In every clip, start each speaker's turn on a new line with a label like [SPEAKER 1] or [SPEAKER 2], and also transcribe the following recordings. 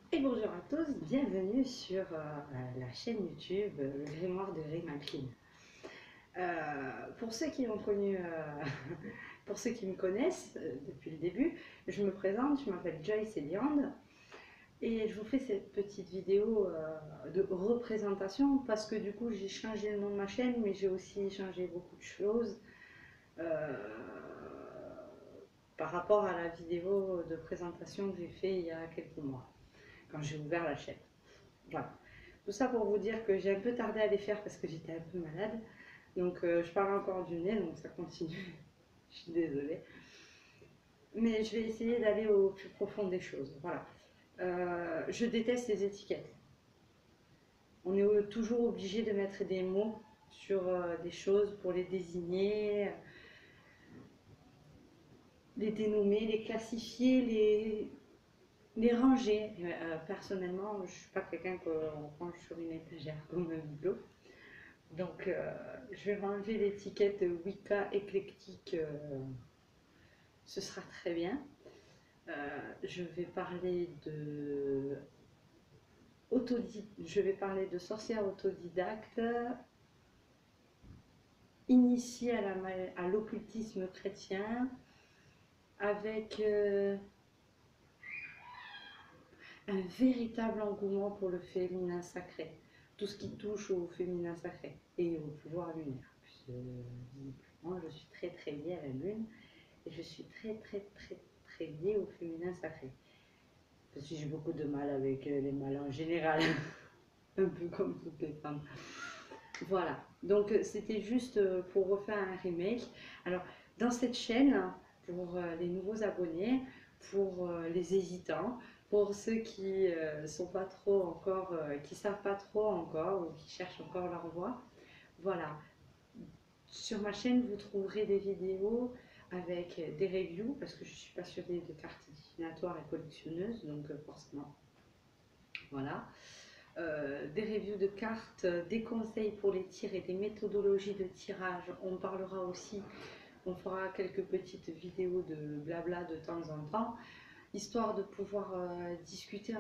[SPEAKER 1] Et bonjour à tous, bienvenue sur la chaîne YouTube Le Grimoire de Raymalchine. Pour ceux qui ont connu, pour ceux qui me connaissent depuis le début, je me présente, je m'appelle Joyce Eliande et je vous fais cette petite vidéo de représentation parce que du coup j'ai changé le nom de ma chaîne mais j'ai aussi changé beaucoup de choses euh, par rapport à la vidéo de présentation que j'ai fait il y a quelques mois quand j'ai ouvert la chaîne. Voilà. Tout ça pour vous dire que j'ai un peu tardé à les faire parce que j'étais un peu malade. Donc je parle encore du nez, donc ça continue. Je suis désolée. Mais je vais essayer d'aller au plus profond des choses. Voilà. Je déteste les étiquettes. On est toujours obligé de mettre des mots sur des choses pour les désigner, les dénommer, les classifier, les ranger. Personnellement, je ne suis pas quelqu'un qu'on range sur une étagère comme un bibelot. Donc, je vais m'enlever l'étiquette Wicca éclectique, ce sera très bien. Je vais parler je vais parler de sorcière autodidacte, initiée à l'occultisme chrétien, avec un véritable engouement pour le féminin sacré, tout ce qui touche au féminin sacré et au pouvoir lunaire. Puisque, visiblement, je suis très très liée à la lune. Et je suis très très très très liée au féminin sacré. Parce que j'ai beaucoup de mal avec les mâles en général, un peu comme toutes les femmes. Voilà, donc c'était juste pour refaire un remake. Alors, dans cette chaîne, pour les nouveaux abonnés, pour les hésitants, pour ceux qui sont pas trop encore, qui savent pas trop encore ou qui cherchent encore leur voie, voilà, sur ma chaîne, vous trouverez des vidéos avec des reviews, parce que je suis passionnée de cartes divinatoires et collectionneuse, donc forcément, voilà. Des reviews de cartes, des conseils pour les tirs et des méthodologies de tirage. On parlera aussi, on fera quelques petites vidéos de blabla de temps en temps, histoire de pouvoir discuter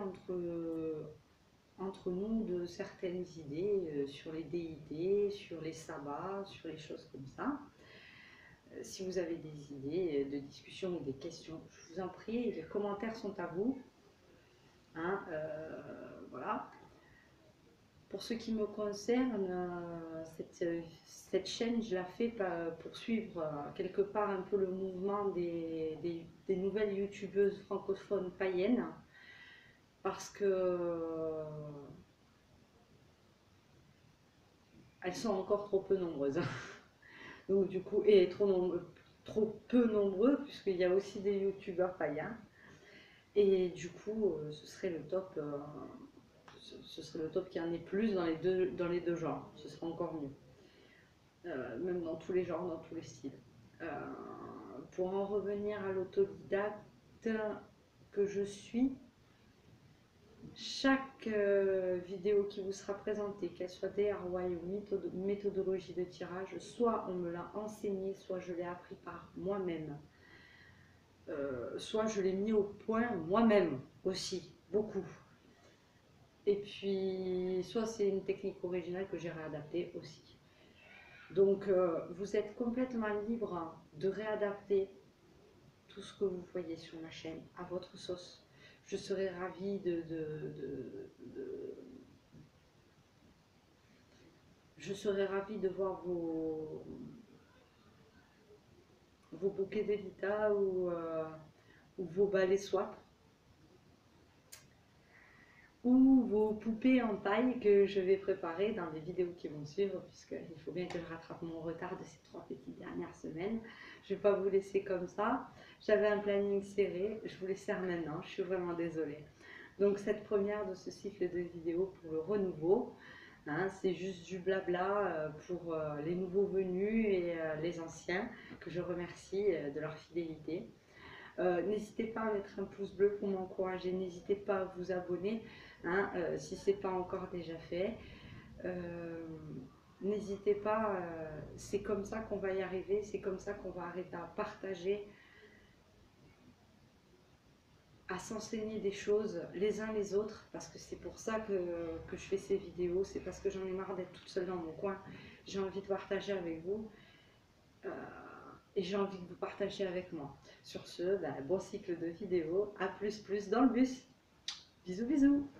[SPEAKER 1] entre nous de certaines idées sur les déités, sur les sabbats, sur les choses comme ça. Si vous avez des idées de discussion ou des questions, je vous en prie, les commentaires sont à vous. Hein, voilà. Pour ce qui me concerne, cette chaîne, je la fais pour suivre quelque part un peu le mouvement des nouvelles youtubeuses francophones païennes, parce que elles sont encore trop peu nombreuses. Donc du coup, et trop peu nombreux, puisqu'il y a aussi des youtubeurs païens. Et du coup, ce serait le top. Ce serait le top qu'il y en ait plus dans les deux genres. Ce serait encore mieux. Même dans tous les genres, dans tous les styles. Euh, pour en revenir à l'autodidacte que je suis, chaque vidéo qui vous sera présentée, qu'elle soit DIY ou méthodologie de tirage, soit on me l'a enseigné, soit je l'ai appris par moi-même. Soit je l'ai mis au point moi-même aussi, beaucoup. Et puis, soit c'est une technique originale que j'ai réadaptée aussi. Donc, vous êtes complètement libre de réadapter tout ce que vous voyez sur ma chaîne à votre sauce. Je serais ravie je serais ravie de voir vos bouquets d'Evita ou vos balais swap ou vos poupées en paille que je vais préparer dans les vidéos qui vont suivre, puisqu'il faut bien que je rattrape mon retard de ces 3 petites dernières semaines. Je ne vais pas vous laisser comme ça. J'avais un planning serré, je vous les serre maintenant, je suis vraiment désolée. Donc cette première de ce cycle de vidéos pour le renouveau, hein, c'est juste du blabla pour les nouveaux venus et les anciens, que je remercie de leur fidélité. N'hésitez pas à mettre un pouce bleu pour m'encourager, n'hésitez pas à vous abonner hein, si ce n'est pas encore déjà fait. Euh, N'hésitez pas, c'est comme ça qu'on va y arriver, c'est comme ça qu'on va arriver à partager à s'enseigner des choses les uns les autres, parce que c'est pour ça que je fais ces vidéos, c'est parce que j'en ai marre d'être toute seule dans mon coin, j'ai envie de partager avec vous, euh, et j'ai envie que vous partagiez avec moi. Sur ce, bon cycle de vidéos, à plus dans le bus. Bisous bisous.